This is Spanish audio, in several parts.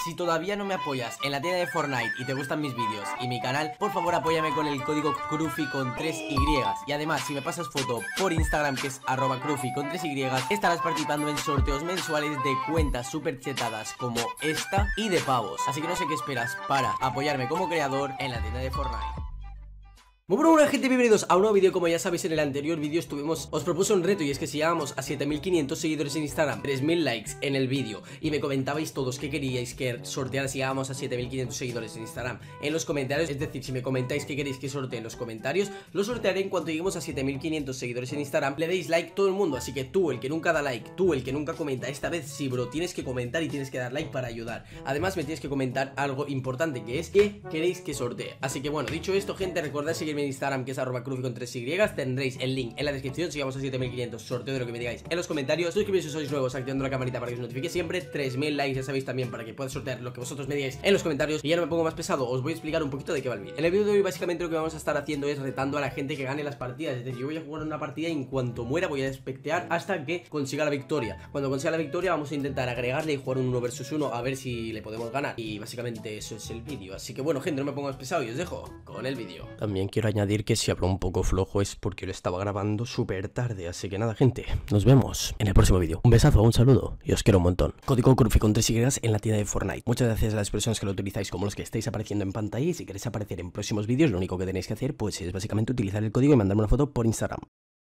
Si todavía no me apoyas en la tienda de Fortnite y te gustan mis vídeos y mi canal, por favor apóyame con el código CRUFI con 3Y. Y además, si me pasas foto por Instagram, que es @CRUFI con 3Y, estarás participando en sorteos mensuales de cuentas super chetadas como esta y de pavos. Así que no sé qué esperas para apoyarme como creador en la tienda de Fortnite. Muy buena gente, bienvenidos a un nuevo vídeo. Como ya sabéis, en el anterior vídeo os propuse un reto, y es que si llegamos a 7500 seguidores en Instagram, 3000 likes en el vídeo, y me comentabais todos qué queríais que sorteara si llegamos a 7500 seguidores en Instagram en los comentarios, es decir, si me comentáis qué queréis que sortee en los comentarios, lo sortearé en cuanto lleguemos a 7500 seguidores en Instagram. Le deis like todo el mundo, así que tú, el que nunca da like, tú, el que nunca comenta, esta vez sí, bro, tienes que comentar y tienes que dar like para ayudar. Además, me tienes que comentar algo importante, que es qué queréis que sortee. Así que bueno, dicho esto, gente, recordad seguirme en Instagram, que es @CRUFI con 3Y. Tendréis el link en la descripción. Si llegamos a 7500, sorteo de lo que me digáis en los comentarios. Suscribiros si sois nuevos, activando la campanita para que os notifique siempre. 3000 likes, ya sabéis, también, para que pueda sortear lo que vosotros me digáis en los comentarios. Y ya no me pongo más pesado, os voy a explicar un poquito de qué va el vídeo. En el vídeo de hoy, básicamente, lo que vamos a estar haciendo es retando a la gente que gane las partidas. Es decir, yo voy a jugar una partida y en cuanto muera voy a espectear hasta que consiga la victoria. Cuando consiga la victoria vamos a intentar agregarle y jugar un 1 vs 1 a ver si le podemos ganar. Y básicamente eso es el vídeo. Así que bueno, gente, no me pongo más pesado y os dejo con el vídeo. También quiero añadir que si hablo un poco flojo es porque lo estaba grabando súper tarde. Así que nada, gente, nos vemos en el próximo vídeo. Un besazo, un saludo y os quiero un montón. Código CRUFI con 3Y en la tienda de Fortnite. Muchas gracias a las personas que lo utilizáis, como los que estáis apareciendo en pantalla. Y si queréis aparecer en próximos vídeos, lo único que tenéis que hacer pues es básicamente utilizar el código y mandarme una foto por Instagram.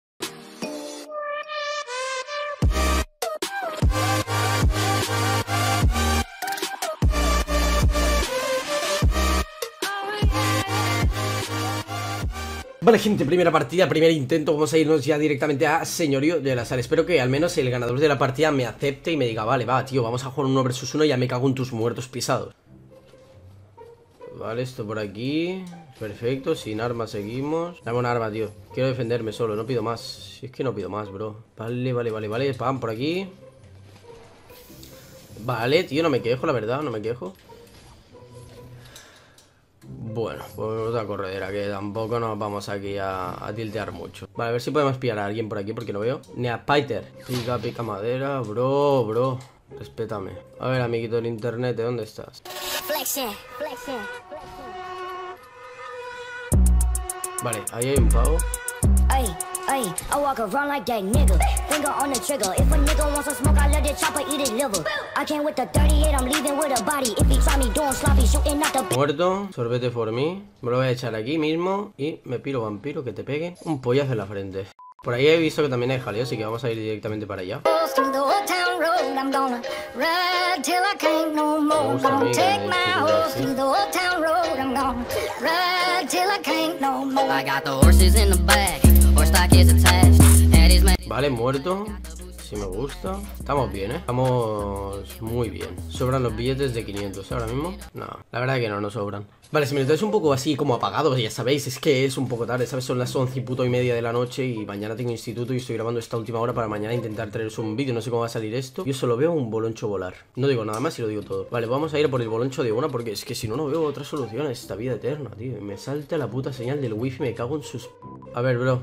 Vale, gente, primera partida, primer intento. Vamos a irnos ya directamente a Señorío de la Sal. Espero que al menos el ganador de la partida me acepte y me diga: vale, va, tío, vamos a jugar un 1 vs 1 y ya me cago en tus muertos pisados. Vale, esto por aquí. Perfecto, sin armas seguimos. Dame una arma, tío. Quiero defenderme solo, no pido más. Si es que no pido más, bro. Vale. Pam, por aquí. Vale, tío, no me quejo, la verdad, no me quejo. Bueno, pues otra corredera, que tampoco nos vamos aquí a tiltear mucho. Vale, a ver si podemos pillar a alguien por aquí, porque no veo. Ni a Spider. Pica madera, bro. Respétame. A ver, amiguito del internet, ¿de dónde estás? Vale, ahí hay un pavo. I walk around like that nigga. Finger on the trigger. If a nigga wants some smoke, I let the chopper eat his liver. I came with the 38, I'm leaving with a body. If he try me doing sloppy, shooting at the... Muerto, sorbete for me. Me lo voy a echar aquí mismo y me piro, vampiro, que te pegue un pollazo en la frente. Por ahí he visto que también hay jaleo, así que vamos a ir directamente para allá. Vale, muerto. Si me gusta. Estamos bien, estamos muy bien. Sobran los billetes de 500 ahora mismo. No, la verdad que no sobran. Vale, si me notáis un poco así como apagado, ya sabéis, es que es un poco tarde, ¿sabes? Son las 11:30 de la noche y mañana tengo instituto y estoy grabando esta última hora para mañana intentar traeros un vídeo. No sé cómo va a salir esto. Yo solo veo un boloncho volar. No digo nada más y lo digo todo. Vale, vamos a ir por el boloncho de una, porque es que si no, no veo otra solución a esta vida eterna, tío. Me salta la puta señal del wifi, me cago en sus... A ver, bro.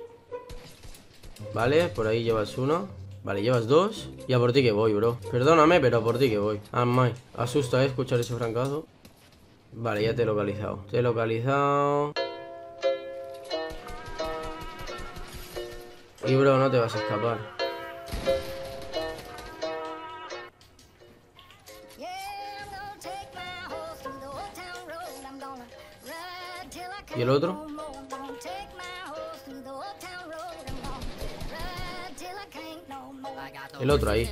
Vale, por ahí llevas uno. Vale, llevas dos. Y a por ti que voy, bro. Perdóname, pero a por ti que voy. Asusta, escuchar ese francazo. Vale, ya te he localizado. Te he localizado. Y bro, no te vas a escapar. ¿Y el otro? El otro ahí.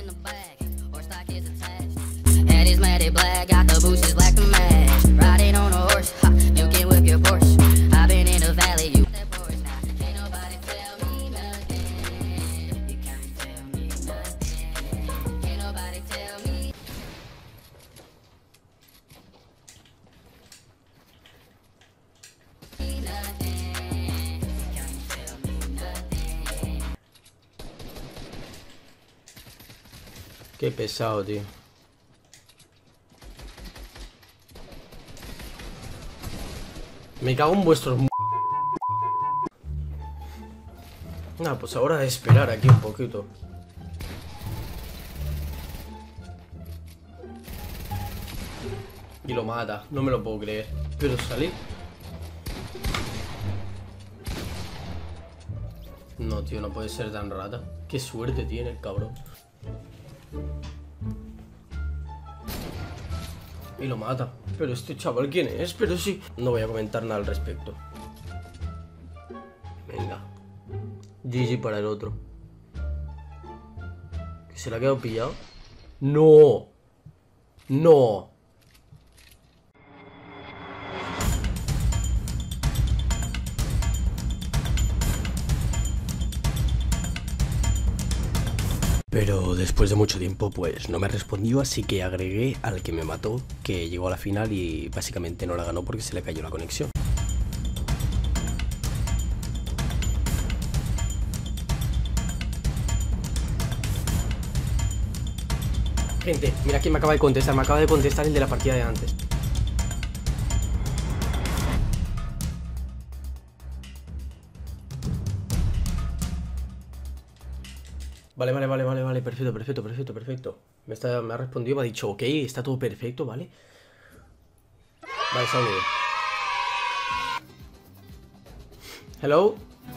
Qué pesado, tío. Me cago en vuestros... Nah, pues ahora a esperar aquí un poquito. Y lo mata, no me lo puedo creer. Pero salí. No, tío, no puede ser tan rata. Qué suerte tiene el cabrón. Y lo mata. Pero este chaval, ¿quién es? Pero sí. No voy a comentar nada al respecto. Venga. GG para el otro. ¿Se le ha quedado pillado? ¡No! ¡No! Pero después de mucho tiempo pues no me respondió, así que agregué al que me mató, que llegó a la final y básicamente no la ganó porque se le cayó la conexión. Gente, mira quién me acaba de contestar el de la partida de antes. Vale, perfecto. Me ha respondido, me ha dicho, ok, está todo perfecto, ¿vale? Vale, está unido. Hello.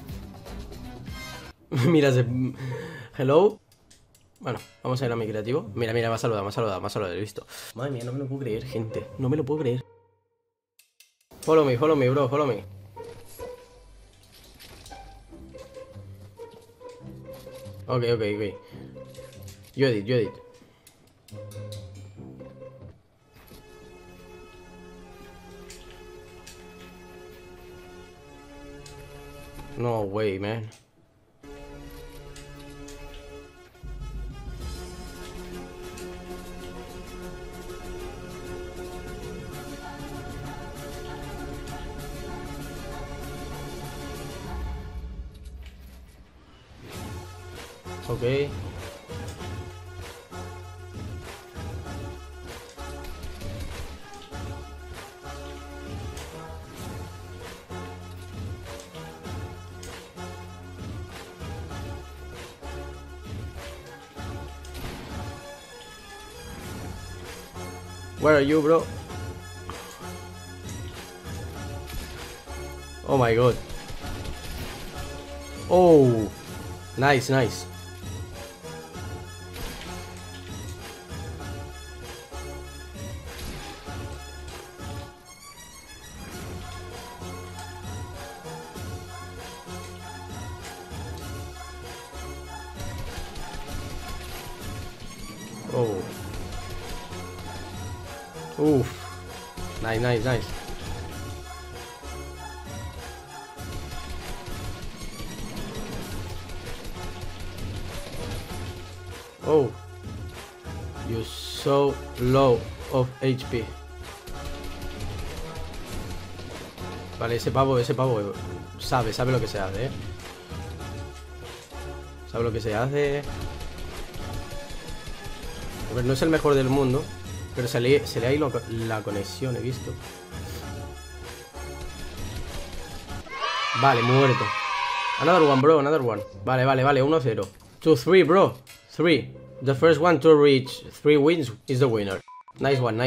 Mira, hello. Bueno, vamos a ir a mi creativo. Mira, me ha saludado, he visto. Madre mía, no me lo puedo creer, gente. No me lo puedo creer. Follow me, bro, follow me. Ok. Yo edit. No way, man. Ok. Where are you, bro? Oh my god. Oh, nice. Oh. Oof. Nice. Oh. You're so low of HP. Vale, ese pavo sabe lo que se hace, Sabe lo que se hace. A ver, no es el mejor del mundo, pero se le ha ido la conexión, he visto. Vale, muerto. Another one, bro, another one. Vale, 1-0. 2-3, bro. 3. The first one to reach 3 wins is the winner. Nice one.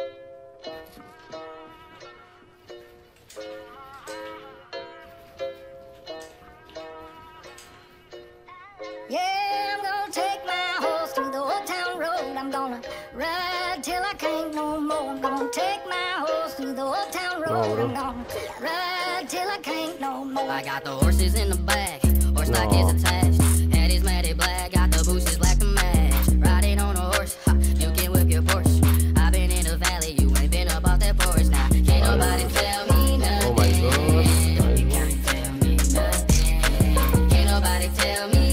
Yeah, I'm gonna take my horse through the old town road. I'm gonna ride till I can't no more. I'm gonna take my horse through the old town road. I'm gonna ride till I can't no more. I got the horses in the back, horse stock is attached. Head is matted black, got the bushes black to match. Riding on a horse, ha, you can whip your Porsche. I've been in the valley, you ain't been up off that porch. Now, can't nobody tell me nothing. Oh my god. You can't tell me nothing. Can't nobody tell me.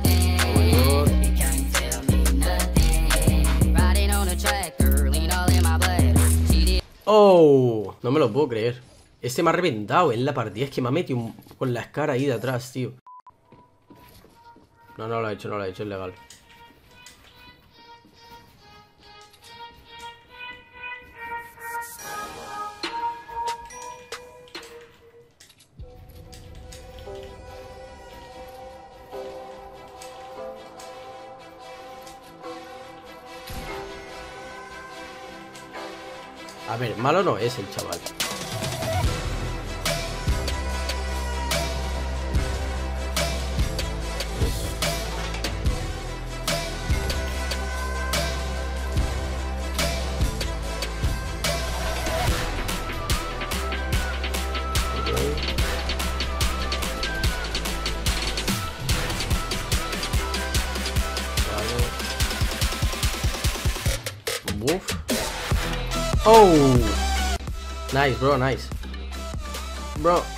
Oh, no me lo puedo creer. Este me ha reventado en la partida. Es que me ha metido con la escara ahí de atrás, tío. No lo ha hecho, es legal. A ver, malo no es el chaval. Uf. Oh. Nice, bro, nice. Bro.